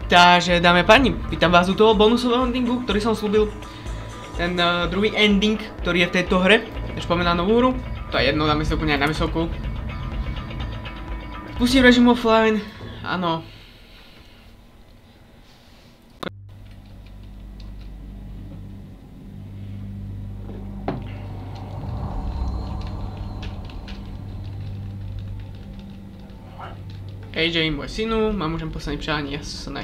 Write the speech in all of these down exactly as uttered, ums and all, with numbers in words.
Takže dáme páni, vítam vás u toho bonusového endingu, ktorý som slúbil. Ten uh, druhý ending, ktorý je v tejto hre. Než spomená novú hru. To je jedno, dáme si úplne aj na vysokú. Spustím režim offline, áno. á jé, môj synu, mám môžem poslaný přání, jasné.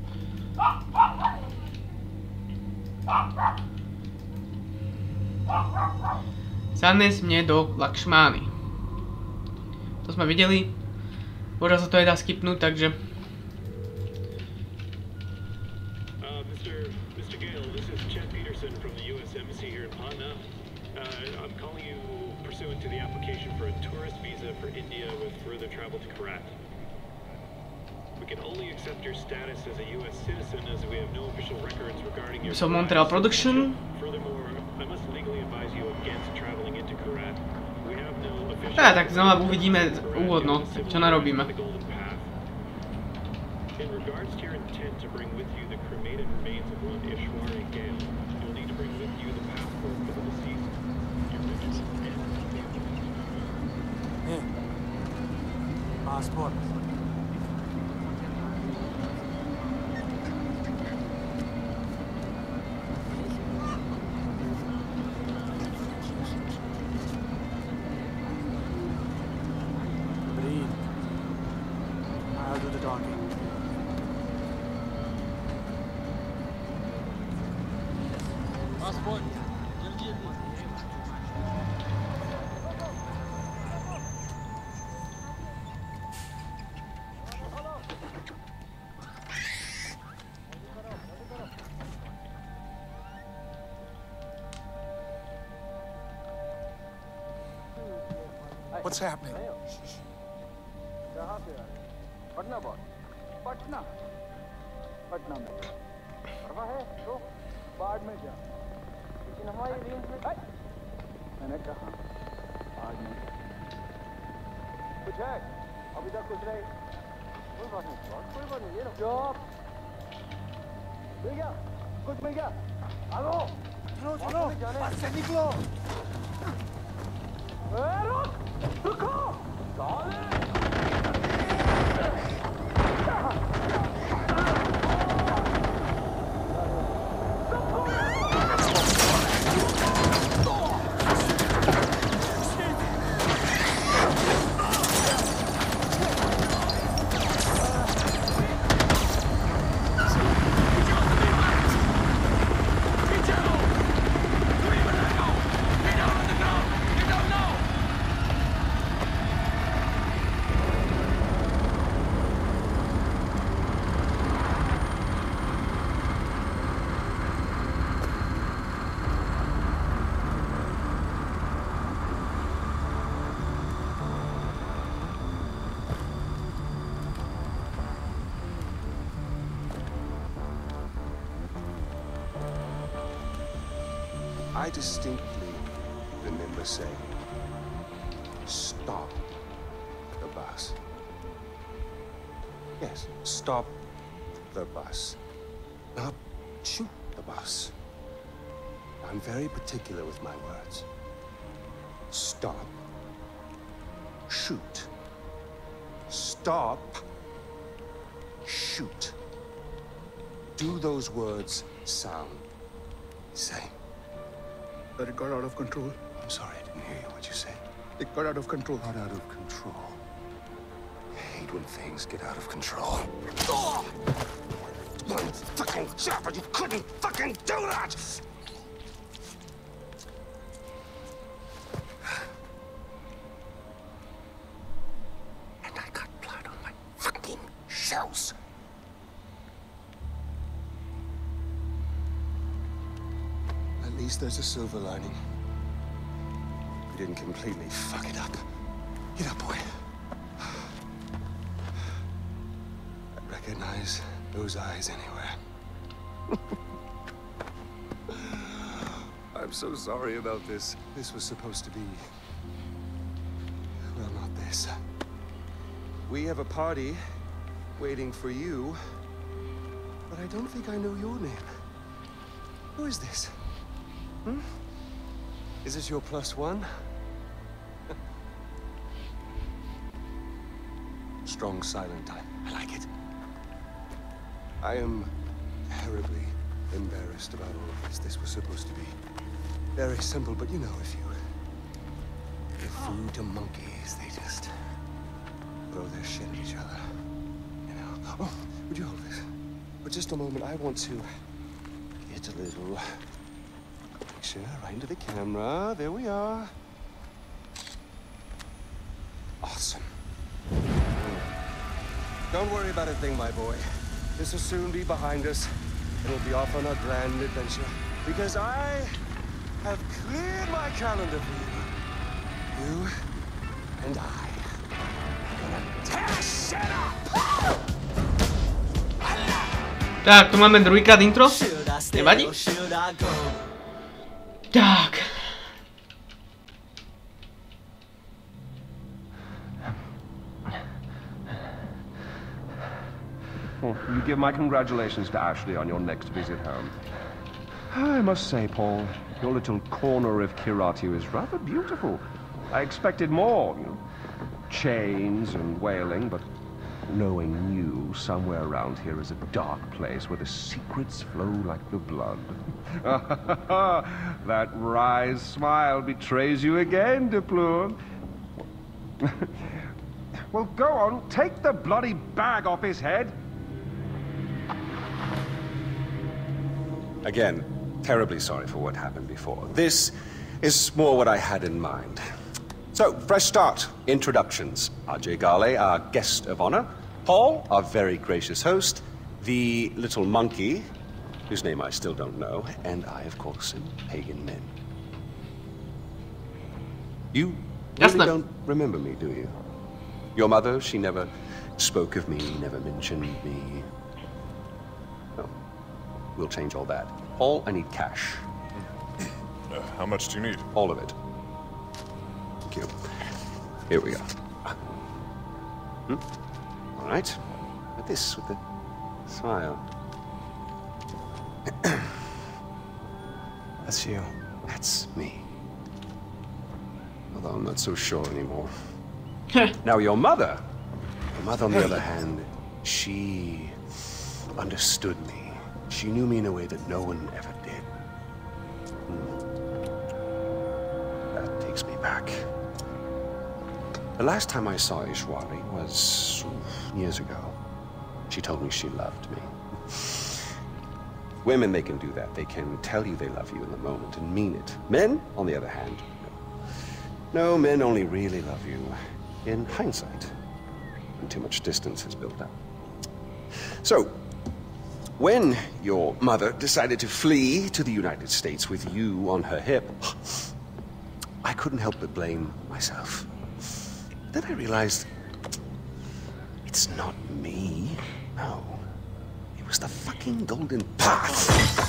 Zanes mne do Lakšmány. To sme videli. Možno sa to aj dá skipnúť, takže... Uh, mister mister Gale, this is Chad Peterson from the U S Embassy here in Patna. Uh, I'm calling you pursuant to the application for a tourist visa for India with further travel to Korat. We can only accept your status as a U S citizen as we have no official records regarding your... So Montreal Production. Furthermore, I must legally advise you against traveling into Korat. We have no official... Á, tak znova uvidíme úvodno, čo narobíme. In regards to your intent to bring with you the cremated remains of one Ishwari Gale, you'll need to bring with you the passport for the deceased. Your pictures and... Hey. Passport. What's happening? कहाँ पे आ रहे? Patna boss. Patna. Patna में। परवाह है तो बाद में जा। लेकिन हमारी रेंज में मैंने कहा बाद में। कुछ है? अभी तक कुछ नहीं। कोई बात नहीं बॉस, कोई बात नहीं ये लो। जॉब। मिल गया? कुछ मिल गया? आलो। चलो चलो। बस से निकलो। रुक! रुको! I distinctly remember saying, stop the bus. Yes, stop the bus. Not shoot the bus. I'm very particular with my words. Stop. Shoot. Stop. Shoot. Do those words sound the same? But it got out of control. I'm sorry, I didn't hear you. What'd you say? It got out of control. Got out of control. I hate when things get out of control. Oh! One fucking job, but you couldn't fucking do that! And I got blood on my fucking shoes. At least there's a silver lining. We didn't completely fuck it up. Get up, boy. I recognize those eyes anywhere. I'm so sorry about this. This was supposed to be... well, not this. We have a party waiting for you but I don't think I know your name. Who is this? Hmm? Is this your plus one? Strong, silent type. I like it. I am terribly embarrassed about all of this. This was supposed to be very simple, but you know, if you give food to monkeys, they just throw their shit at each other. You know. Oh, would you hold this? For just a moment, I want to get a little picture right into the camera. There we are. Awesome. Don't worry about a thing, my boy. This will soon be behind us, and we'll be off on our grand adventure. Because I have cleared my calendar for you. You and I are gonna tear shit up! Tak, tu máme druhýkrát intro. Nevadí? Tak. Well, you give my congratulations to Ashley on your next visit home. I must say, Paul, your little corner of Kiratu is rather beautiful. I expected more, you know, chains and wailing, but knowing you, somewhere around here is a dark place where the secrets flow like the blood. That wry smile betrays you again, Duploon. Well, go on, take the bloody bag off his head. Again, terribly sorry for what happened before. This is more what I had in mind. So, fresh start. Introductions. Ajay Ghale, our guest of honor. Paul, our very gracious host. The little monkey, whose name I still don't know. And I, of course, am Pagan Min. You really don't remember me, do you? Your mother, she never spoke of me, never mentioned me. No. We'll change all that. Paul, I need cash. Uh, how much do you need? All of it. Thank you. Here we go. Hmm? All right. With this, with the smile. That's you. That's me. Although I'm not so sure anymore. Now, your mother. Your mother, on the other hand, she understood me. She knew me in a way that no one ever did. Hmm. That takes me back. The last time I saw Ishwari was years ago. She told me she loved me. Women, they can do that. They can tell you they love you in the moment and mean it. Men, on the other hand, no. No, men only really love you in hindsight, when too much distance has built up. So, when your mother decided to flee to the United States with you on her hip, I couldn't help but blame myself. Then I realized it's not me. No. It was the fucking Golden Path.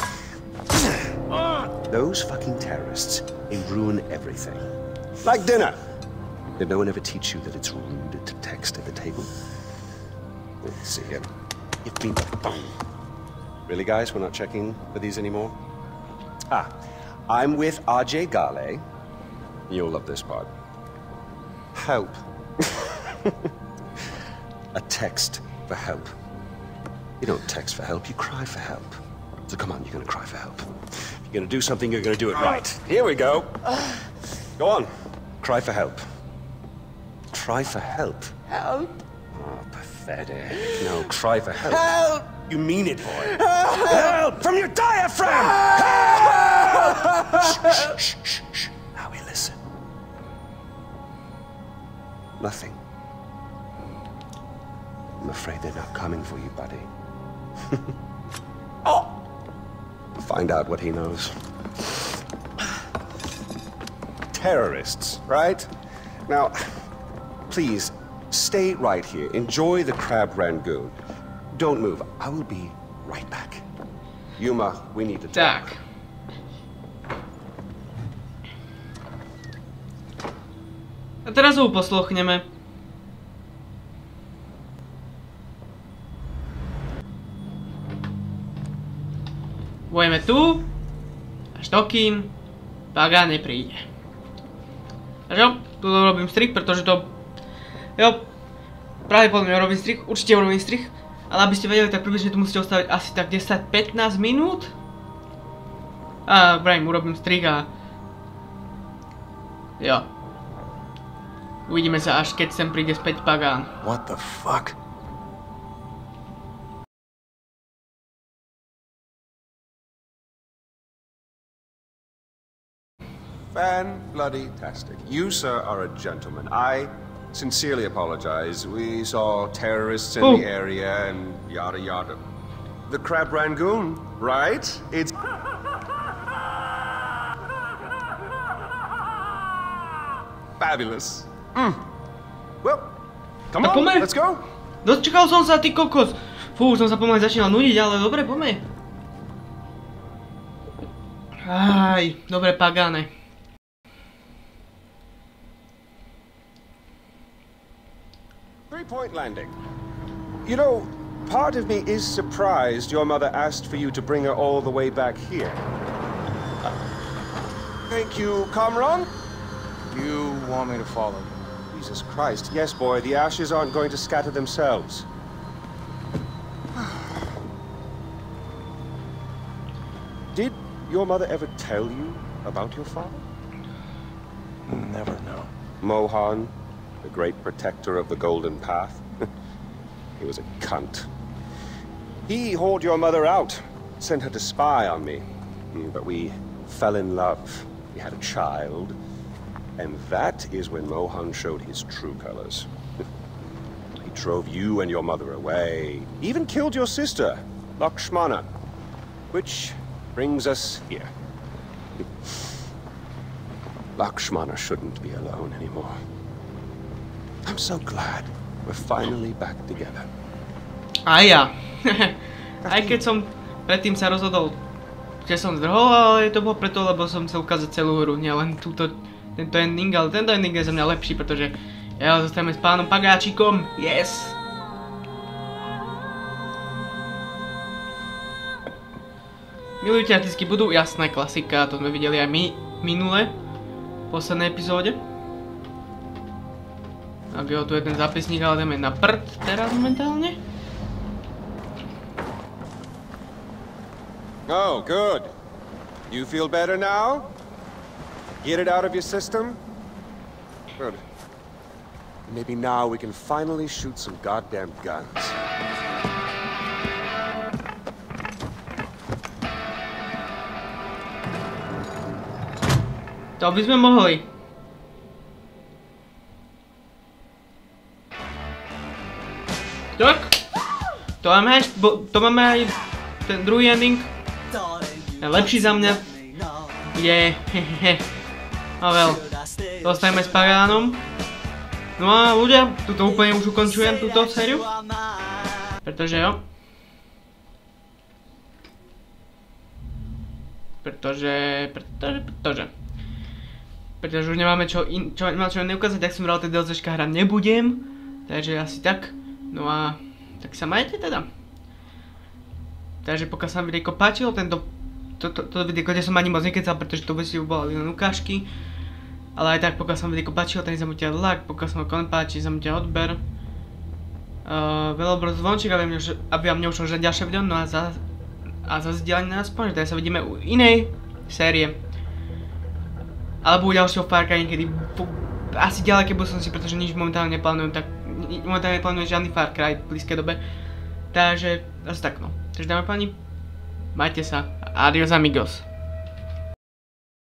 Those fucking terrorists, they ruin everything. Like dinner. Did no one ever teach you that it's rude to text at the table? Let's see here. Give me the phone. Really, guys? We're not checking for these anymore? Ah, I'm with Ajay Ghale. You'll love this part. Help. A text for help. You don't text for help, you cry for help. So come on, you're gonna cry for help. If you're gonna do something, you're gonna do it right. Here we go. Go on. Cry for help. Try for help. Help? Oh, pathetic. No, cry for help. Help! You mean it, boy. Help! Help! From your diaphragm! Help! Shh, shh, shh, shh. Now we listen. Nothing. I'm afraid they're not coming for you, buddy. Oh! Find out what he knows. Terrorists, right? Now, please, stay right here. Enjoy the crab rangoon. Don't move. I will be right back. Yuma, we need to talk. Tak. A teraz ho poslouchněme. Budeme tu, až dokým Pagan nepríde. Takže jo, tu robím strich, pretože to... Jo, pravdepodobne robím strich, určite robím strich, ale aby ste vedeli, tak približne tu musíte ostaviť asi tak desať pätnásť minút. A vrajím, urobím strich a... Jo. Uvidíme sa až keď sem príde späť Pagan. What the fuck? Fan-bloody-tastic. You, sir, are a gentleman. I sincerely apologize. We saw terrorists in Oh. the area and yada yada. The Crab Rangoon, right? It's... fabulous. Mm. Well, come Tak on, poďme. let's go. Dočakal som sa, ty kokos. Fú, už som sa pomaly začínal nudiť, ale dobre, poďme. Aj, dobre, Pagane. Three-point landing. You know, part of me is surprised your mother asked for you to bring her all the way back here. Uh, thank you, Kamran. You want me to follow? Jesus Christ. Yes, boy, the ashes aren't going to scatter themselves. Did your mother ever tell you about your father? Never know. Mohan, the great protector of the Golden Path. He was a cunt. He hauled your mother out, sent her to spy on me. But we fell in love. We had a child. And that is when Mohan showed his true colors. He drove you and your mother away. Even killed your sister, Lakshmana. Which brings us here. Lakshmana shouldn't be alone anymore. I'm so glad we're finally back together. A ja. Aj keď som predtým sa rozhodol, že som zdrhol, ale to bolo preto, lebo som chcel ukázať celú hru, nielen túto, tento ending, ale tento ending je za mňa lepší, pretože ja zostaneme s pánom Pagáčikom. Yes! Milujte artistky budú, jasná klasika, to sme videli aj my minule, v poslednej epizóde. Tak jo, tu je ten zápisník, ale dáme na prd teraz momentálne. Oh, good. You feel better now? Get it out of your system? Good. Maybe now we can finally shoot some goddamn guns. To by sme mohli. Tak. To máme aj, to máme aj ten druhý ending. Lepší za mňa je hehehe. No veľ, dostaneme s Pagánom. No a ľudia, tuto úplne už ukončujem túto sériu. Pretože jo. Pretože, pretože, pretože. Pretože už nemáme čo, in, čo, nemám čo neukázať, tak som bral, tej DLCčka hrať nebudem. Takže asi tak. No a tak sa majte teda. Takže pokiaľ sa vám videjko páčilo, tento toto to, to videjko, kde som ani moc nekecal, pretože to by boli len ukážky. Ale aj tak, pokiaľ sa vám videjko páčilo, tak nezabudnite like, pokiaľ sa vám páči, nezabudnite odber. Uh, veľa obroz zvončík, aby, aby vám neušlo žiadne ďalšie video, no a za, a za zdieľanie na aspoň, že teda sa vidíme u inej série. Alebo u ďalšieho Far Cry niekedy, po, asi ďalekej budúcnosti, pretože nič momentálne neplánujem, tak momentálne neplánujem žiadny Far Cry v blízkej dobe. Takže, asi tak no. Takže dáme páni, majte sa. Adios amigos.